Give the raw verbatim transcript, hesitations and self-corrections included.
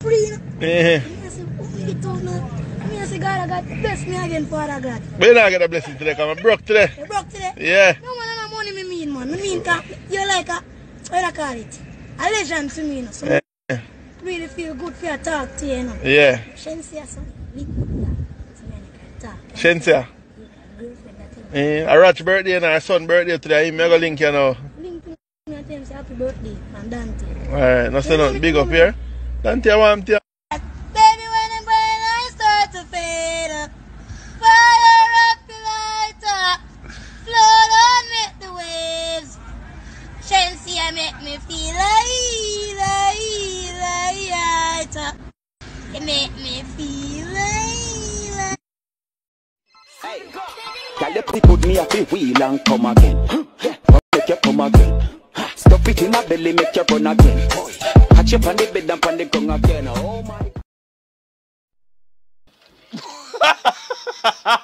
free. Yeah. I say, oh, it don't know. I say, God, I got bless me again, Father God. But you not get a blessing today, because I'm broke today. You broke today? Yeah. No, man, no money me mean, man. Me mean, you're like a, what do I call it? A legend to me, you know. So Yeah. I really feel good for you to talk to you, you know. Yeah. Shensia, so big, yeah. So I can talk. Shensia. Yeah. A Rat's birthday and our son's birthday today. I'm going to link you now. Link me and tell me say happy birthday from Dante. Alright, no say nothing big up here. Dante, I want to. Baby, when the bright lights start to fade up, fire up the lighter, float on, make the waves. Shensia make me feel like, like, like, it make me feel like, like. Hey, girl, you put me up a wheel and come again. Yeah, make you come again. Stop it in my belly, make you run again. Catch you on the bed and on the ground again. Oh my.